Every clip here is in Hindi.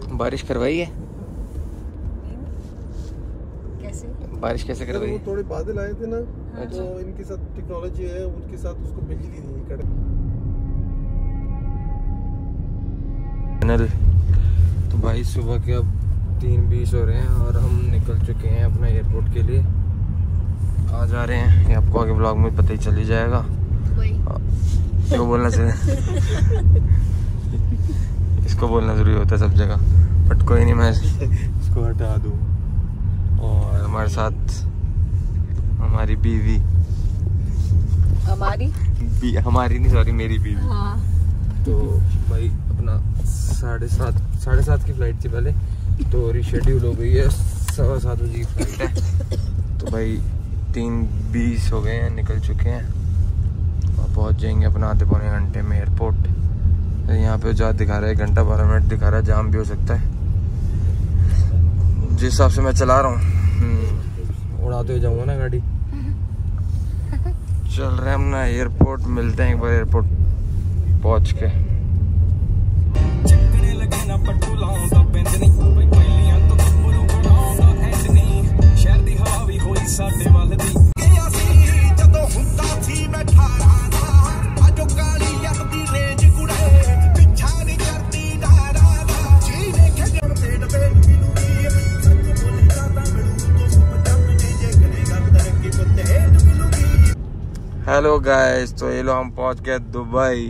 बारिश करवाई है? कैसे? बारिश कैसे करवाई? वो थोड़े बादल आए थे ना। हाँ। तो इनके साथ टेक्नोलॉजी है, उनके साथ उसको बिजली नहीं कड़े। तो भाई सुबह के अब 3:20 हो रहे हैं और हम निकल चुके हैं अपना एयरपोर्ट के लिए। कहाँ जा रहे हैं ये आपको आगे ब्लॉग में पता ही चल ही जाएगा। इसको बोलना चाहिए इसको बोलना जरूरी होता है सब जगह, बट कोई नहीं, मैं इसको हटा दूँ। और हमारे साथ हमारी बीवी, हमारी नहीं सॉरी मेरी बीवी। हाँ। तो भाई अपना 7:30 की फ्लाइट थी पहले, तो रिशेड्यूल हो गई है, 7:15 बजे की फ्लाइट है। तो भाई 3:20 हो गए हैं, निकल चुके हैं और पहुंच जाएंगे अपना आधे पौने घंटे में एयरपोर्ट। तो यहाँ पे जो दिखा रहा है 1 घंटा 12 मिनट दिखा रहा है, जाम भी हो सकता है। जिस हिसाब से मैं चला रहा हूँ उड़ाते हुए जाऊँगा ना गाड़ी। चल रहे हैं अपना एयरपोर्ट, मिलते हैं एक बार एयरपोर्ट पहुँच के। हेलो गाइस, तो ये लो हम पहुंच गए दुबई।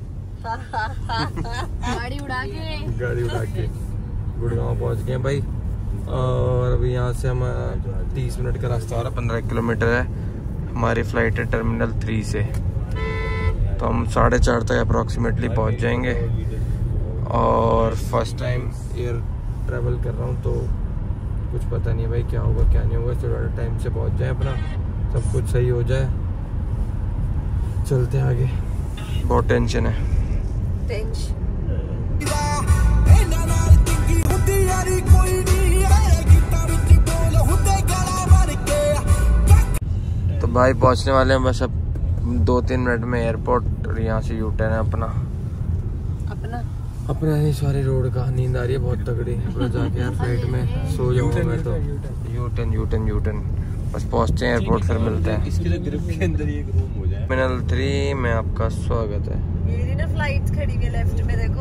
गाड़ी उड़ा के गुड़गांव पहुंच गए भाई। और अभी यहाँ से हम 30 मिनट का रास्ता हो रहा है, 15 किलोमीटर है। हमारी फ्लाइट है टर्मिनल 3 से, तो हम 4:30 तक अप्रॉक्सीमेटली पहुंच जाएंगे। और फर्स्ट टाइम एयर ट्रैवल कर रहा हूँ तो कुछ पता नहीं है भाई क्या होगा क्या नहीं होगा। थोड़ा टाइम से पहुंच जाए, अपना सब कुछ सही हो जाए, चलते हैं आगे। बहुत टेंशन है। तो भाई पहुंचने वाले हैं बस अब 2-3 मिनट में एयरपोर्ट। और यहाँ से यू टर्न है अपना नहीं सॉरी रोड का। नींद आ रही है बहुत तगड़ी, अपना जाके यार फ्लाइट में सो जाऊंगा मैं तो। यू टर्न बस पहुंचते हैं एयरपोर्ट, फिर मिलते हैं। इसके ग्रुप के अंदर एक रूम हो जाए। टर्मिनल 3 में आपका स्वागत है। मेरी ना फ्लाइट खड़ी है लेफ्ट में, देखो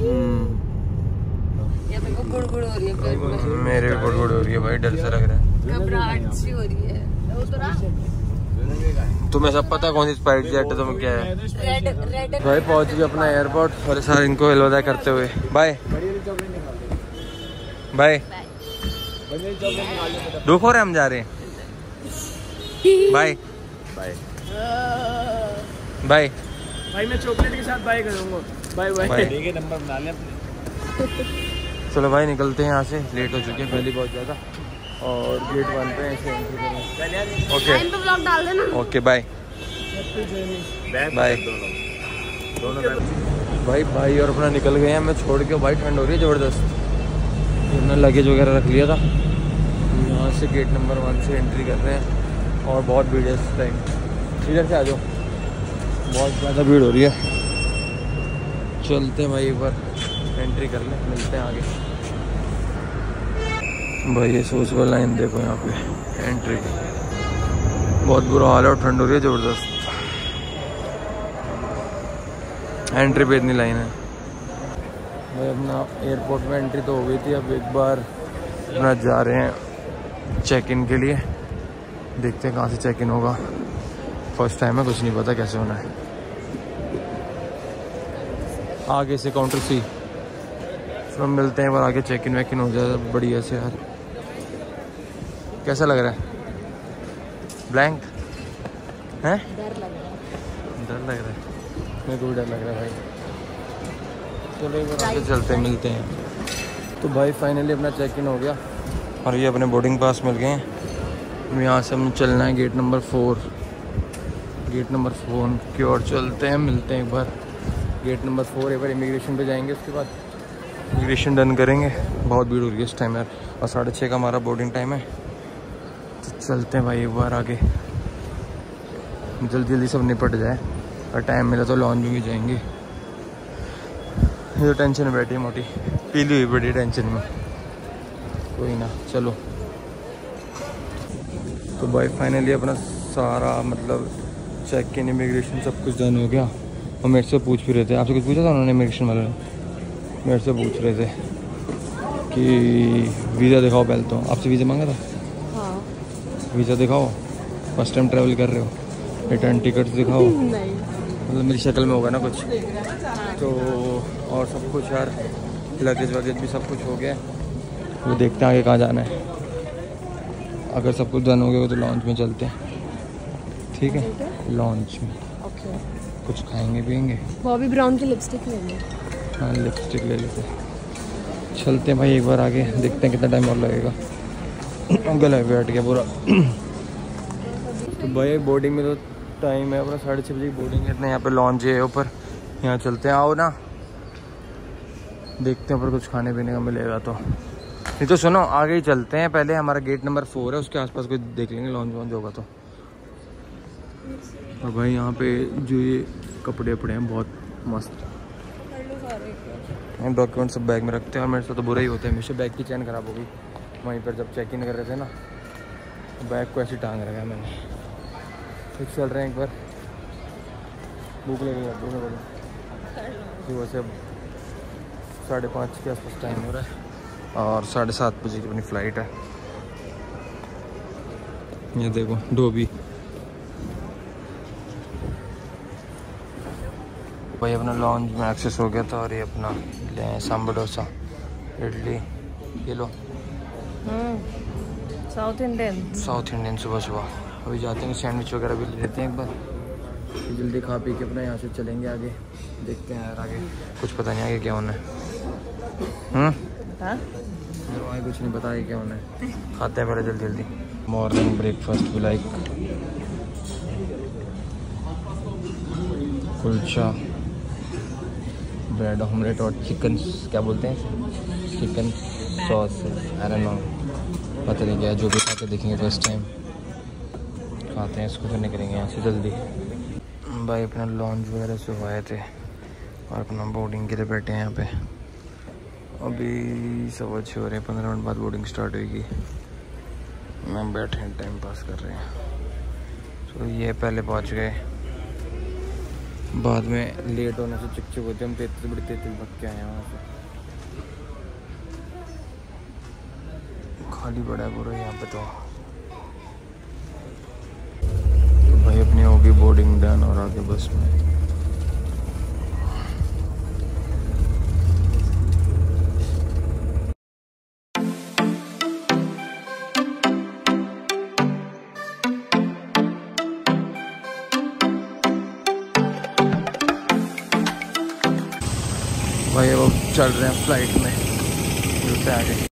ये मेरे को गुड़गुड़ हो रही है पेट में। मेरे भी गुड़गुड़ हो रही है भाई, डर से लग रहा है, घबराहट सी हो रही है। वो तो ना तुम्हें सब पता कौन सी स्पाइस जेट है, तुम्हें क्या है। रेड भाई पहुंच गए अपना एयरपोर्ट और सारे इनको अलविदा करते हुए बाय बाय। दुख हो रहा है, हम जा रहे हैं। बाय बाय बाय भाई मैं चॉकलेट के साथ बाय करूंगा। Bye bye. ठीक है, नंबर बना ले अपने। चलो भाई निकलते हैं यहाँ से, लेट हो चुके हैं पहले बहुत ज़्यादा। और गेट 1 पे ऐसे एंट्री करेंगे। ओके ब्लॉग डाल देना। ओके बाय बाय भाई और अपना निकल गए हैं। मैं छोड़ के भाई, ठंड हो रही है ज़बरदस्त। हमने लगेज वगैरह रख लिया था। यहाँ से गेट नंबर 1 से एंट्री कर रहे हैं और बहुत भीड़ है इस टाइम। इधर से आ जाओ, बहुत ज़्यादा भीड़ हो रही है। चलते हैं भाई एक बार एंट्री कर लें, मिलते हैं आगे। भाई ये सोचवा लाइन देखो यहाँ पे एंट्री की, बहुत बुरा हाल है और ठंड हो रही है ज़बरदस्त। एंट्री पे इतनी लाइन है भाई। अपना एयरपोर्ट में एंट्री तो हो गई थी, अब एक बार अपना जा रहे हैं चेक इन के लिए। देखते हैं कहाँ से चेक इन होगा, फर्स्ट टाइम है, कुछ नहीं पता कैसे होना है। आगे से काउंटर सी, फिर हम मिलते हैं, बार आगे चेक इन वेक इन हो जाए बढ़िया से। यार कैसा लग रहा है? ब्लैंक है, डर लग रहा है। मेरे को भी डर लग रहा है भाई। चलो एक बार आगे चलते हैं, मिलते हैं। तो भाई फाइनली अपना चेक इन हो गया और ये अपने बोर्डिंग पास मिल गए हैं। यहाँ से हम चलना है गेट नंबर 4 की ओर चलते हैं, मिलते हैं एक बार गेट नंबर 4। एक बार इमिग्रेशन पे जाएंगे, उसके बाद इमिग्रेशन डन करेंगे। बहुत भीड़ हो रही है इस टाइम यार, और 6:30 का हमारा बोर्डिंग टाइम है। तो चलते हैं भाई एक बार आगे, जल्दी सब निपट जाए और टाइम मिला तो लॉन्च में भी जाएंगे। ये तो टेंशन में बैठी है मोटी। पीली हुई बड़ी टेंशन में। कोई ना, चलो। तो भाई फाइनली अपना सारा मतलब चेक इन, इमिग्रेशन सब कुछ डन हो गया। और मेरे से पूछ भी रहे थे, आपसे कुछ पूछा था उन्होंने इमिग्रेशन वाले ने? मेरे से पूछ रहे थे कि वीज़ा दिखाओ पहले। तो आपसे वीज़ा मांगा था? हाँ। वीज़ा दिखाओ, फर्स्ट टाइम ट्रैवल कर रहे हो, रिटर्न टिकट दिखाओ। नहीं, मतलब मेरी शक्ल में होगा ना कुछ तो। और सब कुछ यार, लगेज वगेज भी सब कुछ हो गया। वो देखते हैं आगे कहाँ जाना है। अगर सब कुछ डन हो गया तो लॉन्च में चलते हैं, ठीक है? लॉन्च में ओके। कुछ खाएंगे पियेंगे। बॉबी ब्राउन की लिपस्टिक लेंगे। हाँ, लिपस्टिक ले लेते हैं। चलते हैं भाई एक बार आगे, देखते हैं कितना टाइम और लगेगा। गला बैठ गया पूरा। तो भाई बोर्डिंग में तो टाइम है अपना 6:30 बजे की बोर्डिंग है। इतना यहाँ पे लॉन्च है ऊपर, यहाँ चलते हैं। आओ ना, देखते हैं ऊपर कुछ खाने पीने का मिलेगा तो। नहीं तो सुनो, आगे ही चलते हैं। पहले हमारा गेट नंबर 4 है, उसके आसपास कुछ देख लेंगे लॉन्च वॉन्च होगा तो। और भाई यहाँ पे जो ये कपड़े वपड़े हैं बहुत मस्त। हम डॉक्यूमेंट सब बैग में रखते हैं। और मेरे से तो बुरा ही होता है, हमेशा बैग की चैन ख़राब हो गई वहीं पर जब चेक इन कर रहे थे ना। बैग को ऐसे टांग रखा है मैंने। फिर चल रहे हैं एक बार, भूख लगी है सुबह से। अब 5:30 के आसपास टाइम हो रहा है और 7:30 बजे की अपनी फ़्लाइट है। ये देखो डोबी भाई अपना लॉन्च में एक्सेस हो गया था। और ये अपना ले आए सांभर डोसा, इडली, ये लो साउथ इंडियन सुबह सुबह। अभी जाते हैं सैंडविच वगैरह भी ले लेते हैं एक बार, जल्दी खा पी के अपना यहाँ से चलेंगे आगे। देखते हैं यार आगे, कुछ पता नहीं आगे क्या होना है। आगे कुछ नहीं पता आगे क्या होना है। खाते हैं पहले जल्दी जल्दी। मॉर्निंग ब्रेकफास्ट भी लाइक कुलचा, ब्रेड ऑमलेट और चिकन, क्या बोलते हैं, chicken sauce, I don't know, पता नहीं क्या। जो भी खा के देखेंगे फर्स्ट टाइम खाते हैं इसको, फिर निकलेंगे यहाँ से जल्दी। भाई अपना लॉन्च वगैरह से आए थे और अपना बोर्डिंग के लिए बैठे हैं यहाँ पे। अभी 6:15 हो रहे हैं, 15 मिनट बाद बोर्डिंग स्टार्ट होगी। मैं बैठे हैं टाइम पास कर रहे हैं। तो ये पहले पहुँच गए, बाद में लेट होने से चिक होते। हम 33 भग के आए हैं वहाँ से। खाली पड़ा है पूरा यहाँ पे तो भाई अपनी होगी बोर्डिंग डन और आगे बस में। भाई वो चल रहे हैं फ्लाइट में, मिलते हैं आगे।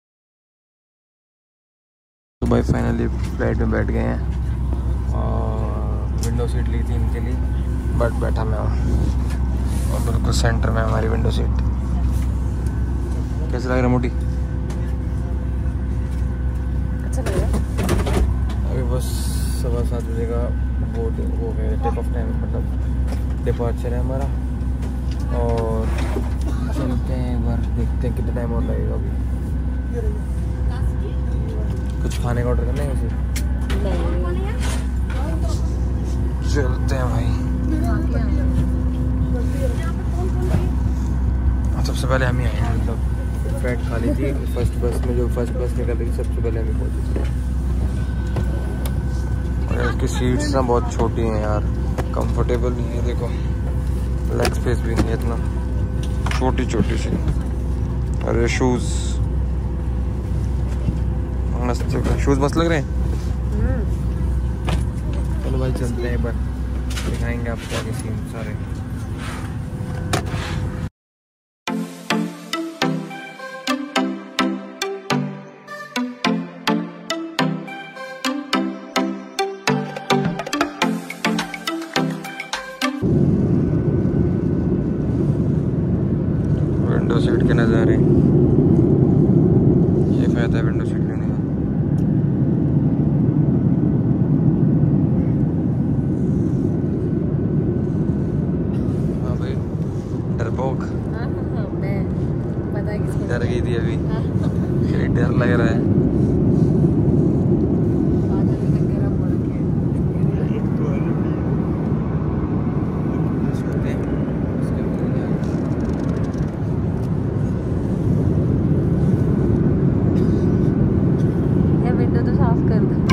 तो भाई फाइनली फ्लाइट में बैठ गए हैं और विंडो सीट ली थी इनके लिए, बट बैठा मैं हूँ और बिल्कुल सेंटर में हमारी विंडो सीट। कैसे लग रहा है मोटी? अच्छा लग रहा है। अभी बस 7:15 बजे का बोर्ड हो गया, टेक ऑफ टाइम मतलब डिपार्चर है हमारा। और चलते हैं एक बार, देखते हैं कितना टाइम और लगेगा। अभी कुछ खाने का ऑर्डर करना है वैसे? चलते हैं भाई। सबसे पहले हम ही आए हैं, मतलब फ्लाइट खाली थी फर्स्ट बस में, जो फर्स्ट बस निकल रही सबसे पहले हम ही पहुँचे थे। और इसकी सीट्स ना बहुत छोटी हैं यार, कंफर्टेबल नहीं है। देखो लेग स्पेस भी नहीं है इतना, छोटी छोटी सी। अरे शूज़ मस्त, शूज़ मस्त लग रहे हैं। चलो भाई चलते हैं एक बार, दिखाएंगे आपको आगे सीन सारे। विंडो सीट के नज़ारे, ये फायदा है विंडो सीट लेने का। हाँ भाई डरपोक। मैं पता है किसको। डर गई थी अभी। हाँ। फिर डर लग रहा है। बादल भी तो गर्म हो रखे हैं। ये विंडो तो साफ कर दो।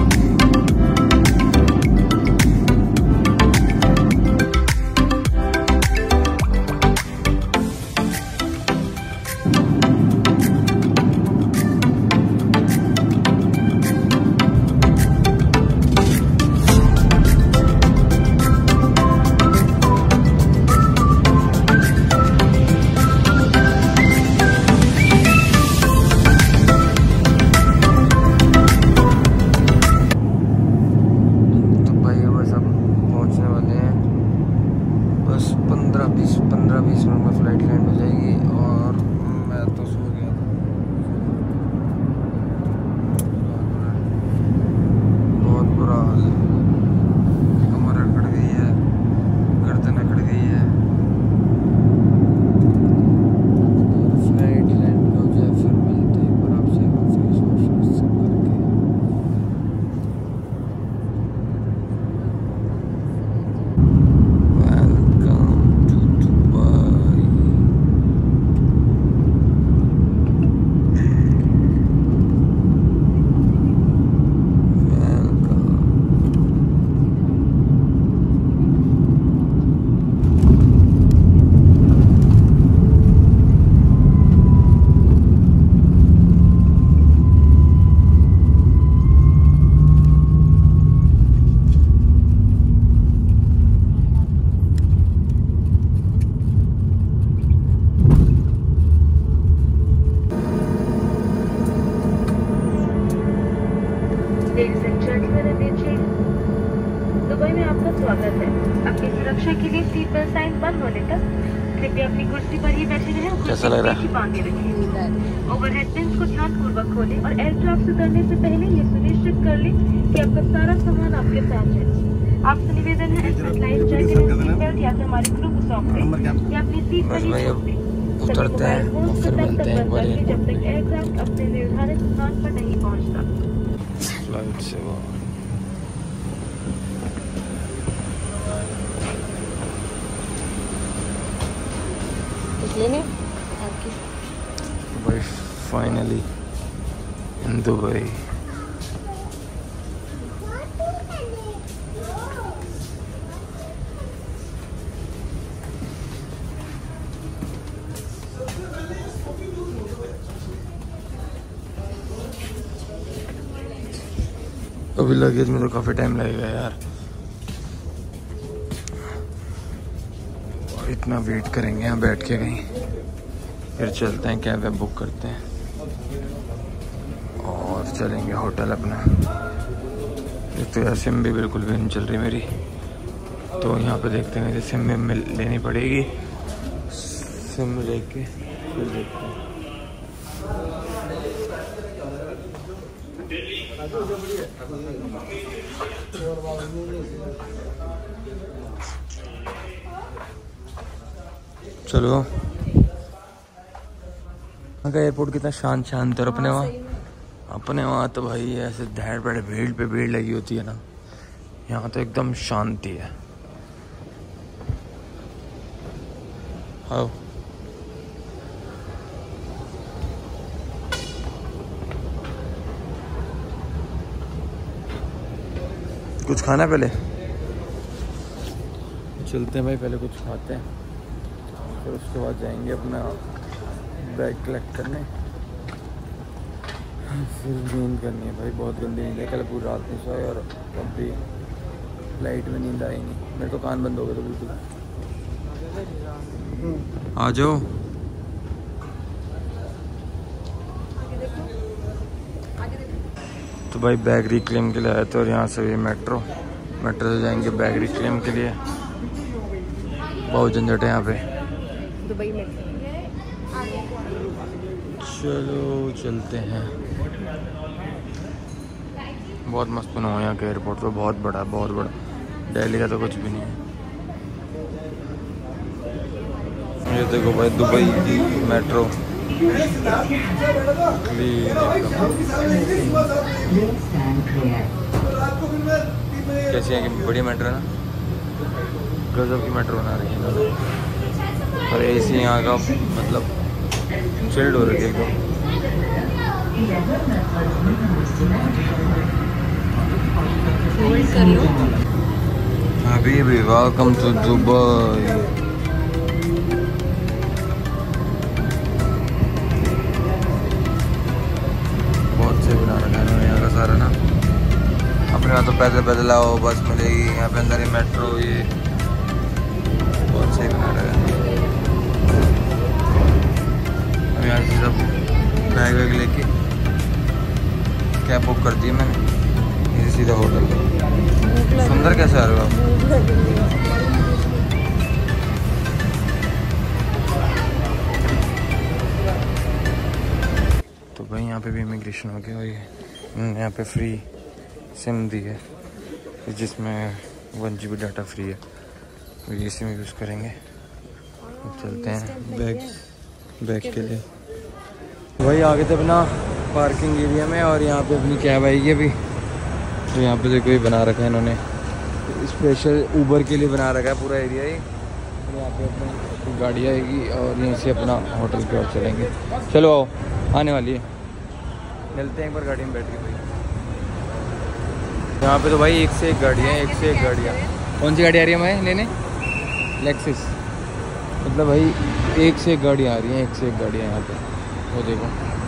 बस 15-20 मिनट में फ्लाइट लैंड हो जाएगी और मैं तो सो गया था। बहुत बुरा हाल है, कमर अकड़ गई है, गर्दन अकड़ गई है। फ्लाइट लैंड हो जाए फिर मिलते हैं पर आपसे फेस वॉश सब करके। दुबई में आपका स्वागत है। अपनी सुरक्षा के लिए सीट बेल्ट साइन बंद होने तक कृपया अपनी कुर्सी पर ही बैठे रहें। कैसा लग रहा है? बांधे रखें। ओवरहेड पिन्स को ध्यानपूर्वक खोलें और एयरक्राफ्ट से उतरने से पहले ये सुनिश्चित कर लें कि आपका सारा सामान आपके साथ है। आपसे निवेदन है लाइफ जैकेट और सीट बेल्ट या फिर हमारे क्रू को सौंपें या अपनी सीट पर ही छोड़ दें। उतरते हैं और फिर मिलते हैं एक बार जब तक एयरक्राफ्ट अपने निर्धारित स्थान पर नहीं पहुंचता। फ्लाइट से वो लेने आपकी दुबई, फाइनली इन दुबई। अभी लगेज में तो काफ़ी टाइम लगेगा यार, और इतना वेट करेंगे यहाँ बैठ के कहीं, फिर चलते हैं कैब वैब बुक करते हैं और चलेंगे होटल अपना। एक तो यार सिम भी बिल्कुल भी नहीं चल रही मेरी, तो यहाँ पे देखते हैं सिम में लेनी पड़ेगी। सिम लेके फिर देखते हैं। चलो वहाँ का एयरपोर्ट कितना शांत और अपने वहाँ तो भाई ऐसे धैड़ बड़े भीड़ पे भीड़ लगी होती है ना, यहाँ तो एकदम शांति है। आओ कुछ खाना पहले, चलते हैं भाई, पहले कुछ खाते हैं फिर उसके बाद जाएंगे अपना बैग कलेक्ट करने, फिर नींद करनी है भाई। बहुत गंदी नींद है, कल पूरी रात नहीं सोए और अब भी फ्लाइट में नींद आई नहीं। मेरे तो कान बंद हो गए तो बिल्कुल। आ जाओ तो भाई बैग रिक्लेम के लिए आए थे और यहाँ से भी मेट्रो से जाएंगे बैग रिक्लेम के लिए। बहुत झंझट है यहाँ पे दुबई में। चलो चलते हैं। बहुत मस्त बना हुआ यहाँ का एयरपोर्ट, तो बहुत बड़ा दिल्ली का तो कुछ भी नहीं है। ये देखो भाई दुबई मेट्रो कैसी है कि बढ़िया मेट्रो है ना, गजब की मेट्रो बना रही है इन्होंने। और एसी यहाँ का मतलब चिल्ड हो रही है एकदम। हबीबी वेलकम टू दुबई। बहुत से बना रखा है यहाँ का सारा ना। अपने यहाँ तो पैदल पैदल आओ बस मिलेगी, यहाँ पे अंदर ही मेट्रो, ये बहुत सही बना रखा है। अब यहाँ से सब बैग वैग लेके कैब बुक कर दी मैंने, ये सीधा होटल। सुंदर कैसे आ रहे हो आप? तो भाई यहाँ पे भी इमिग्रेशन हो गया। और ये यहाँ पे फ्री सिम दी है जिसमें 1 GB डाटा फ्री है, तो ये सिम यूज़ करेंगे। चलते हैं बैग के लिए। वही आगे थे अपना पार्किंग एरिया में, और यहाँ पे अपनी कैब आएगी अभी। तो यहाँ पे देखो ये बना रखा है इन्होंने, स्पेशल ऊबर के लिए बना रखा है पूरा एरिया ही। यहाँ पे अपनी गाड़ी आएगी और यहीं से अपना होटल की ओर चलेंगे। चलो आओ, आने वाली है, मिलते हैं एक बार गाड़ी में बैठ के। भाई यहाँ पे तो भाई एक से एक गाड़ियाँ, एक से एक गाड़ियाँ। कौन सी गाड़ी आ रही है हमें लेने? लेक्सिस। मतलब भाई एक से एक गाड़ियाँ आ रही हैं, एक से एक गाड़ियाँ यहाँ पे। वो देखो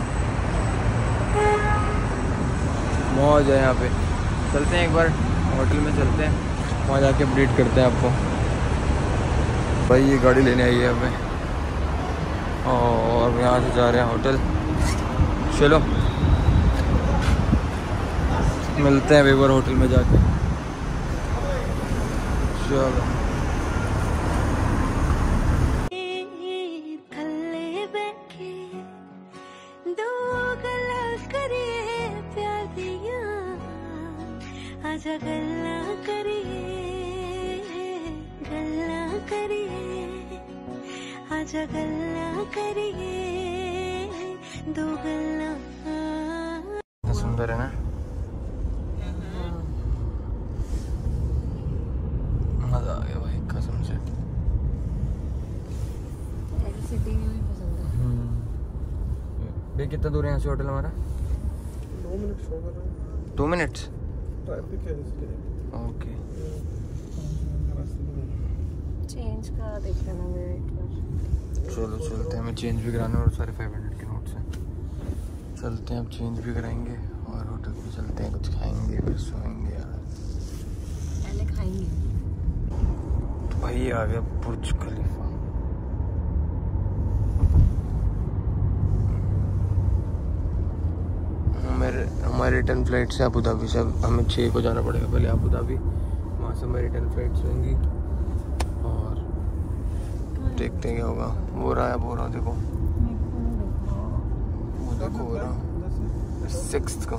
मौज है यहाँ पे। चलते हैं एक बार होटल में, चलते हैं वहाँ जाके अपडेट करते हैं आपको। भाई ये गाड़ी लेने आई है हमें और यहाँ से जा रहे हैं होटल। चलो मिलते हैं एक बार होटल में जाके। चलो गल्ला करिए दो गल्ला। सुंदर है ना, मजा आ गया भाई कसम से। सिटी में भी पसंद है। भाई कितना दूर है यहाँ से होटल हमारा? 2 मिनट शो कर रहा है। 2 मिनट्स? ट्रैफिक है इसलिए। ओके चेंज का देख लेना मेरा एक बार। चलो चलते हैं, हमें चेंज भी कराना है और सारे 500 के नोट्स हैं। चलते हैं अब चेंज भी कराएंगे और होटल पे चलते हैं, कुछ खाएंगे फिर सोएंगे यार। पहले खाएंगे। तो भाई ये आ गया बुर्ज खलीफा। हमारे रिटर्न फ्लाइट से अबू धाबी से हमें 6 को जाना पड़ेगा पहले अबू धाबी, वहाँ से हमारी रिटर्न फ्लाइट्स होंगी और देखते हैं क्या होगा। वो रहा है, वो रहा देखो, वो देखो हो रहा 6th को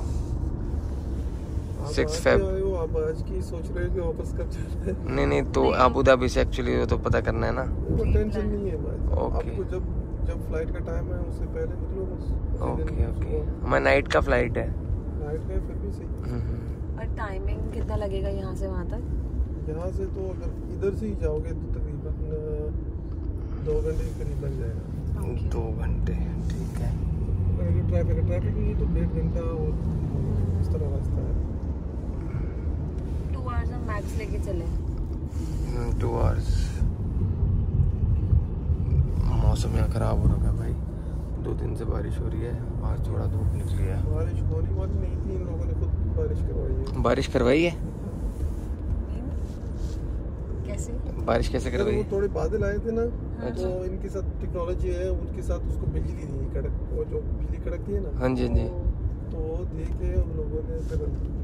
6 फेब। आप आज की सोच रहे हो कि वापस कब जाना है? नहीं तो अबू धाबी से एक्चुअली वो तो पता करना है ना। वो टेंशन नहीं है भाई। ओके। आपको जब फ्लाइट का टाइम है उससे पहले निकलो बस। ओके हमारा नाइट का फ्लाइट है। नाइट का फिर भी सही। और टाइमिंग कितना लगेगा यहाँ से वहाँ तक? यहाँ से तो अगर इधर से ही जाओगे तो तकरीबन 2 घंटे के करीब लग जाएगा। 2 घंटे ठीक है। अगर ट्रैफिक नहीं है तो 1.5 घंटा और इस तरह रास्ता है। 2 आवर्स हम मैक्स लेके चले। 2 आवर्स। मौसम यहाँ खराब हो रखा है भाई, 2 दिन से बारिश हो रही है, आज थोड़ा धूप निकली है। बारिश होने वाली नहीं थी, इन लोगों ने खुद बारिश करवाई है। बारिश करवाई है? कैसे? बारिश कैसे करवाई? वो थोड़े बादल आए थे ना, अच्छा। तो इनके साथ टेक्नोलॉजी है, उनके साथ उसको बिजली दी कड़क, वो जो बिजली कड़कती है ना। हाँ जी हाँ जी। तो देखे उन लोगों ने फिर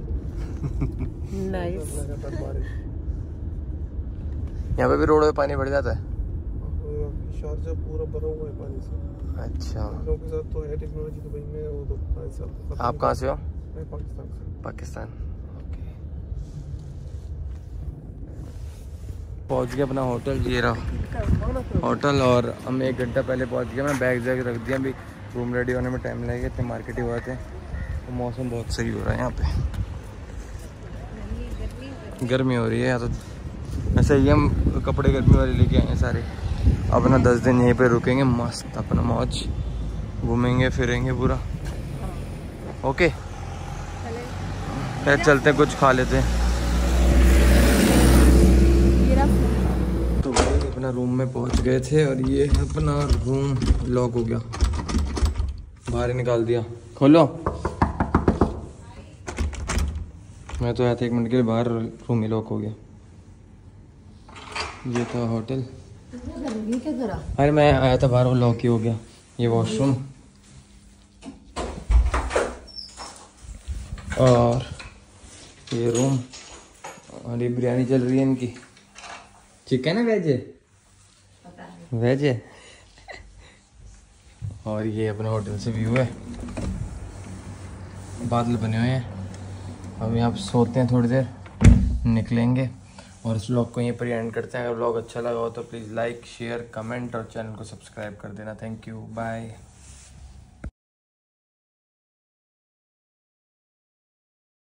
नाइस। लगातार बारिश। यहाँ पे भी रोड में पानी भर जाता है? शारजा पूरा भरा हुआ है पानी से। अच्छा। लोगों के साथ तो है टेक्नोलॉजी दुबई में, वो तो 5 साल। आप कहाँ से हो? मैं पाकिस्तान से। पाकिस्तान। ओके। पहुँच गया अपना होटल, ये रहा होटल। और हम 1 घंटा पहले पहुँच गया। मैं बैग जैग रख दिया, अभी रूम रेडी होने में टाइम लगेगा, इतने मार्केट ही हुआ थे। तो मौसम बहुत सही हो रहा है यहाँ पे, गर्मी हो रही है यहाँ तो। ऐसे ही हम कपड़े गर्मी वाले लेके आए हैं सारे। अपना 10 दिन यहीं पे रुकेंगे, मस्त अपना मौज, घूमेंगे फिरेंगे पूरा। ओके पहले चलते हैं, कुछ खा लेते हैं। तो भाई अपना रूम में पहुंच गए थे और ये अपना रूम लॉक हो गया, बाहर ही निकाल दिया। खोलो, मैं तो आया था 1 मिनट के लिए बाहर, रूम ही लॉक हो गया। ये था होटल। अरे मैं आया था बाहर, वो लॉक ही हो गया। ये वॉशरूम और ये रूम, और ये बिरयानी चल रही है इनकी। चिकन है वेज है? वेज है। और ये अपने होटल से व्यू है, बादल बने हुए हैं। अब यहाँ पे सोते हैं, थोड़ी देर निकलेंगे और इस व्लॉग को यहीं पर एंड करते हैं। अगर व्लॉग अच्छा लगा हो तो प्लीज़ लाइक शेयर कमेंट और चैनल को सब्सक्राइब कर देना। Thank you, bye.